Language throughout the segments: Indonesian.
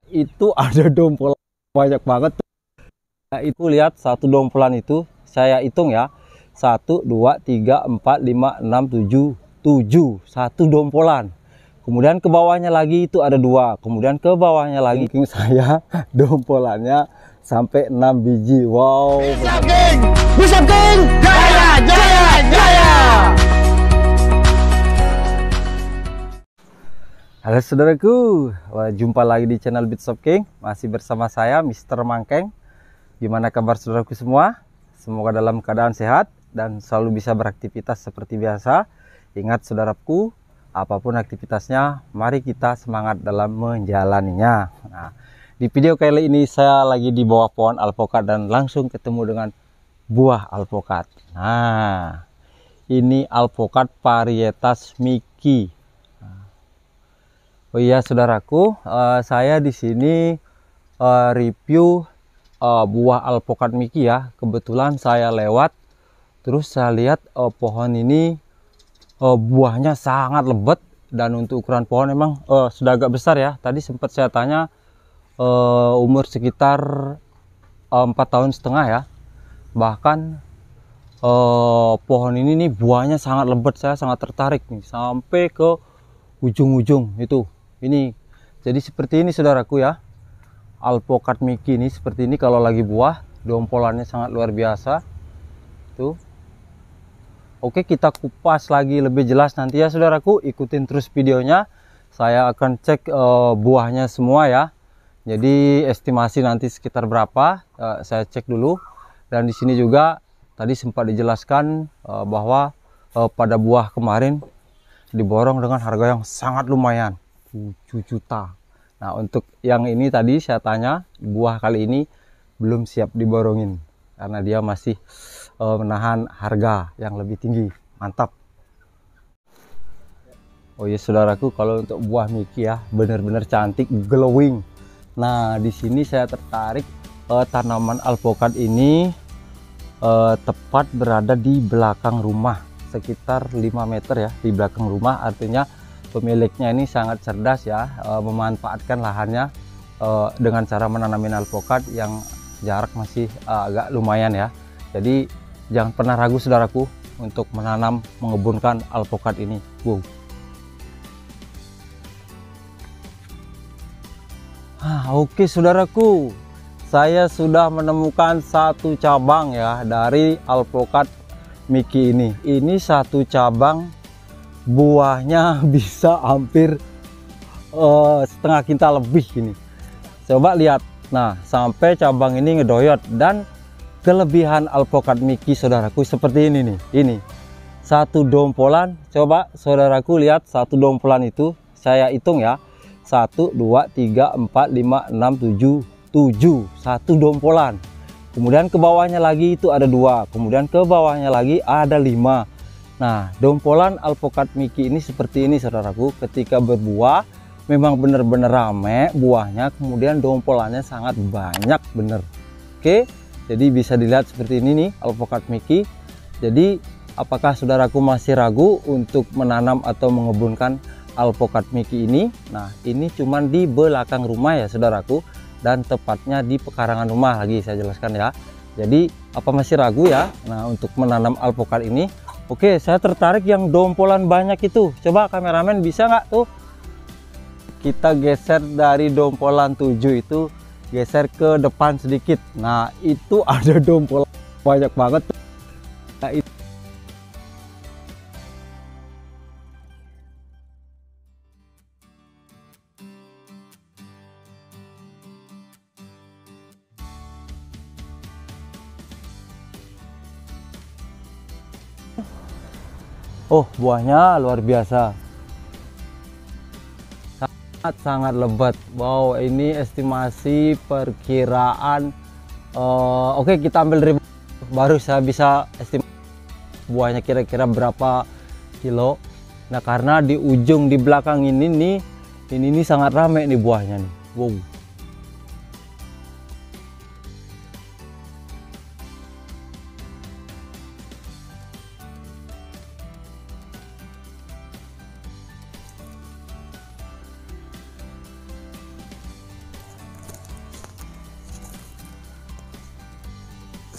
itu ada dompolan banyak banget. Nah, itu lihat satu dompolan itu saya hitung ya. 1, 2, 3, 4, 5, 6, 7 satu dompolan. Kemudian ke bawahnya lagi itu ada 2. Kemudian ke bawahnya lagi saya dompolannya sampai 6 biji. Wow. Bisa King! Bisa King! Jaya! Jaya! Jaya! Halo saudaraku, jumpa lagi di channel Bits of King. Masih bersama saya Mr. Mangkeng. Gimana kabar saudaraku semua? Semoga dalam keadaan sehat dan selalu bisa beraktivitas seperti biasa. Ingat saudaraku, apapun aktivitasnya, mari kita semangat dalam menjalaninya. Nah, di video kali ini saya lagi di bawah pohon alpokat dan langsung ketemu dengan buah alpokat. Nah, ini alpokat varietas Mickey. Oh iya saudaraku, saya di sini review buah alpokat Mickey ya. Kebetulan saya lewat, terus saya lihat pohon ini buahnya sangat lebat dan untuk ukuran pohon memang sudah agak besar ya. Tadi sempat saya tanya umur sekitar 4,5 tahun ya. Bahkan pohon ini nih buahnya sangat lebat, saya sangat tertarik nih sampai ke ujung-ujung itu. Ini jadi seperti ini saudaraku ya, alpokat Mickey ini seperti ini kalau lagi buah, dompolannya sangat luar biasa tuh. Oke, kita kupas lagi lebih jelas nanti ya saudaraku, ikutin terus videonya. Saya akan cek buahnya semua ya, jadi estimasi nanti sekitar berapa saya cek dulu. Dan di sini juga tadi sempat dijelaskan bahwa pada buah kemarin diborong dengan harga yang sangat lumayan, 7 juta. Nah, untuk yang ini tadi saya tanya, buah kali ini belum siap diborongin karena dia masih menahan harga yang lebih tinggi. Mantap. Oh iya saudaraku, kalau untuk buah Mickey ya benar-benar cantik, glowing. Nah, di sini saya tertarik tanaman alpokat ini tepat berada di belakang rumah, sekitar 5 meter ya di belakang rumah. Artinya pemiliknya ini sangat cerdas ya, memanfaatkan lahannya dengan cara menanamin alpokat yang jarak masih agak lumayan ya. Jadi jangan pernah ragu saudaraku untuk menanam, mengebunkan alpokat ini. Wow. Oke saudaraku, saya sudah menemukan satu cabang ya dari alpokat Mickey ini. Ini satu cabang buahnya bisa hampir setengah kintal lebih ini. Coba lihat. Nah, sampai cabang ini ngedoyot. Dan kelebihan alpokat Mickey saudaraku seperti ini nih. Ini satu dompolan. Coba saudaraku lihat, satu dompolan itu saya hitung ya. 1, 2, 3, 4, 5, 6, 7 satu dompolan. Kemudian ke bawahnya lagi itu ada 2. Kemudian ke bawahnya lagi ada 5. Nah, dompolan alpokat Mickey ini seperti ini saudaraku. Ketika berbuah memang benar-benar rame buahnya, kemudian dompolannya sangat banyak bener. Oke, jadi bisa dilihat seperti ini nih alpokat Mickey. Jadi apakah saudaraku masih ragu untuk menanam atau mengebunkan alpokat Mickey ini? Nah, ini cuman di belakang rumah ya saudaraku, dan tepatnya di pekarangan rumah. Lagi saya jelaskan ya. Jadi apa masih ragu ya nah untuk menanam alpokat ini? Oke, saya tertarik yang dompolan banyak itu. Coba kameramen bisa nggak tuh kita geser dari dompolan 7 itu, geser ke depan sedikit. Nah, itu ada dompolan banyak banget. Nah, itu. Oh, buahnya luar biasa. Sangat lebat. Wow, ini estimasi perkiraan oke, kita ambil dari baru saya bisa estimasi buahnya kira-kira berapa kilo. Nah, karena di ujung di belakang ini nih, ini sangat ramai nih buahnya nih. Wow.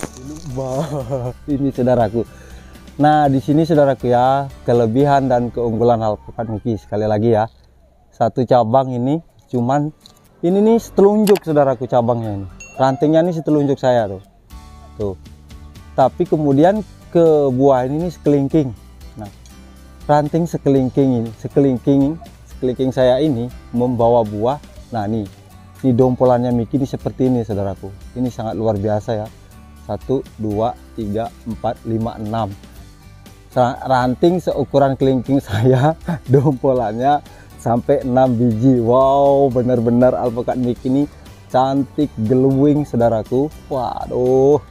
Wah, ini saudaraku. Nah, di sini saudaraku ya, kelebihan dan keunggulan alpukat Mickey. Sekali lagi ya, satu cabang ini cuman ini nih setelunjuk saudaraku, cabangnya ini. Rantingnya nih setelunjuk saya tuh. Tuh. Tapi kemudian ke buah ini nih sekelingking. Nah, ranting sekelingking ini, sekelingking saya ini membawa buah. Nah, nih dompolannya Mickey ini seperti ini saudaraku. Ini sangat luar biasa ya. 1 2 3 4 5 6 ranting seukuran kelingking saya, dompolannya sampai 6 biji. Wow, benar-benar alpukat Mickey ini cantik glowing saudaraku. Waduh,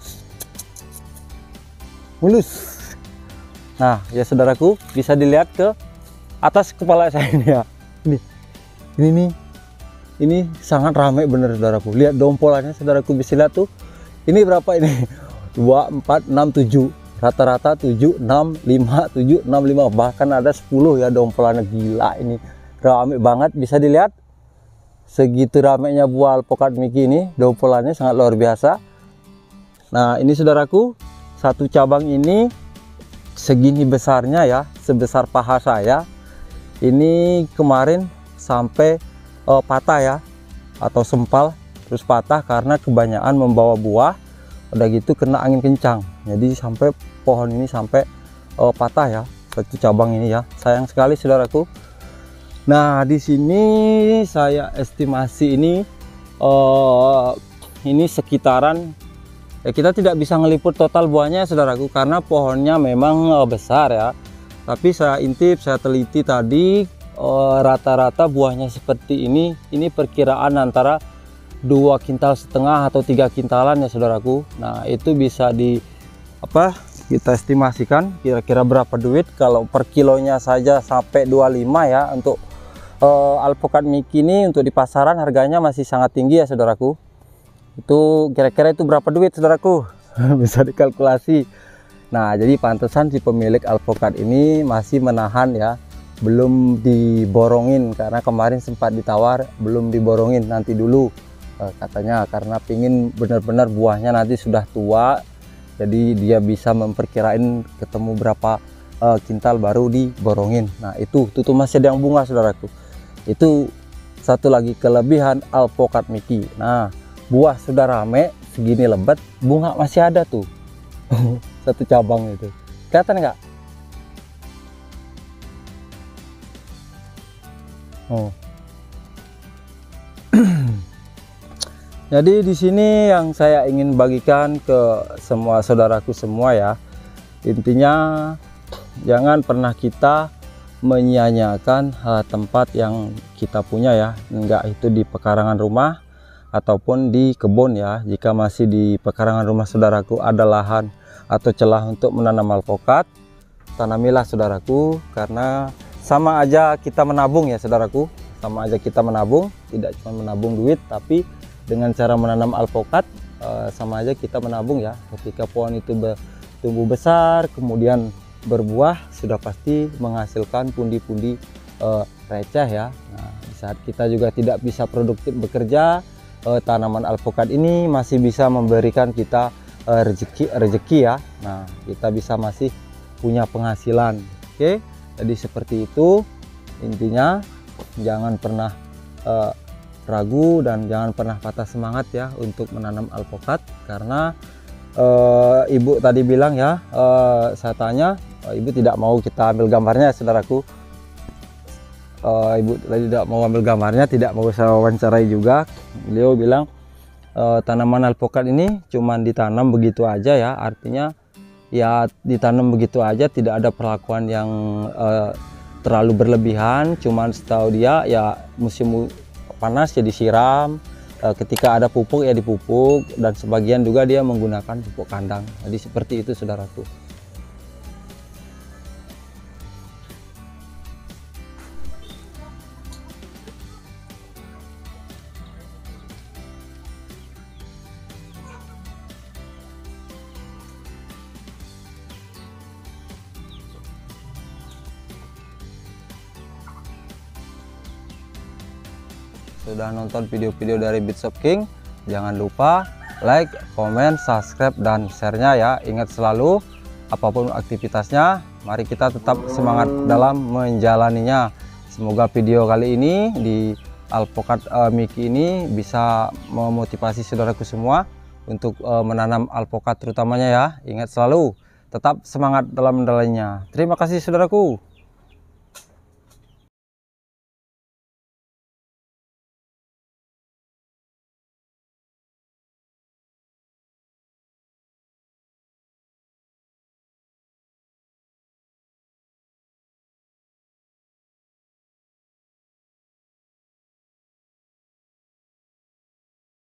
mulus. Nah ya saudaraku, bisa dilihat ke atas kepala saya ini ya. Ini nih, ini sangat ramai bener saudaraku. Lihat dompolannya saudaraku, bisa lihat tuh. Ini berapa ini? 2 4 6 7, rata-rata 7 6 5 7 6 5, bahkan ada 10 ya dompolannya. Gila, ini ramai banget. Bisa dilihat segitu ramainya buah alpukat Mickey ini, dompolannya sangat luar biasa. Nah ini saudaraku, satu cabang ini segini besarnya ya, sebesar paha saya. Ini kemarin sampai patah ya, atau sempal terus patah karena kebanyakan membawa buah. Udah gitu kena angin kencang, jadi sampai pohon ini sampai patah ya, satu cabang ini ya. Sayang sekali saudaraku. Nah di sini saya estimasi ini sekitaran ya, kita tidak bisa ngeliput total buahnya saudaraku karena pohonnya memang besar ya. Tapi saya intip, saya teliti tadi, rata-rata buahnya seperti ini perkiraan antara 2,5 kintal atau 3 kintalan ya saudaraku. Nah itu bisa kita estimasikan kira-kira berapa duit kalau per kilonya saja sampai 25 ya. Untuk alpukat Mickey ini untuk di pasaran harganya masih sangat tinggi ya saudaraku. Itu kira-kira itu berapa duit saudaraku? Bisa dikalkulasi. Nah jadi pantesan si pemilik alpukat ini masih menahan ya, belum diborongin karena kemarin sempat ditawar, belum diborongin, nanti dulu katanya, karena pingin benar-benar buahnya nanti sudah tua, jadi dia bisa memperkirain ketemu berapa kintal baru diborongin. Nah itu tuh masih ada yang bunga saudaraku. Itu satu lagi kelebihan alpukat Mickey. Nah buah sudah rame segini lebat, bunga masih ada tuh. Satu cabang itu kelihatan nggak? Oh. Jadi di sini yang saya ingin bagikan ke semua saudaraku semua ya, intinya jangan pernah kita menyia-nyiakan tempat yang kita punya ya, enggak itu di pekarangan rumah ataupun di kebun ya. Jika masih di pekarangan rumah saudaraku ada lahan atau celah untuk menanam alpukat, tanamilah saudaraku, karena sama aja kita menabung ya saudaraku, sama aja kita menabung, tidak cuma menabung duit, tapi dengan cara menanam alpukat sama aja kita menabung ya. Ketika pohon itu tumbuh besar kemudian berbuah, sudah pasti menghasilkan pundi-pundi receh ya. Nah, di saat kita juga tidak bisa produktif bekerja, tanaman alpukat ini masih bisa memberikan kita rezeki ya. Nah kita bisa masih punya penghasilan. Oke, jadi seperti itu intinya. Jangan pernah ragu dan jangan pernah patah semangat ya untuk menanam alpukat, karena ibu tadi bilang ya, saya tanya, ibu tidak mau kita ambil gambarnya saudaraku. Ibu tadi tidak mau ambil gambarnya, tidak mau saya wawancarai juga. Beliau bilang tanaman alpukat ini cuman ditanam begitu aja ya, artinya ya ditanam begitu aja, tidak ada perlakuan yang terlalu berlebihan. Cuman setahu dia ya musim panas ya disiram, ketika ada pupuk ya dipupuk, dan sebagian juga dia menggunakan pupuk kandang. Jadi seperti itu saudaraku. Sudah nonton video-video dari Beat Shop King, jangan lupa like, komen, subscribe, dan share-nya ya. Ingat selalu, apapun aktivitasnya, mari kita tetap semangat dalam menjalaninya. Semoga video kali ini di alpukat Mickey ini bisa memotivasi saudaraku semua untuk menanam alpukat terutamanya ya. Ingat selalu, tetap semangat dalam menjalaninya. Terima kasih saudaraku.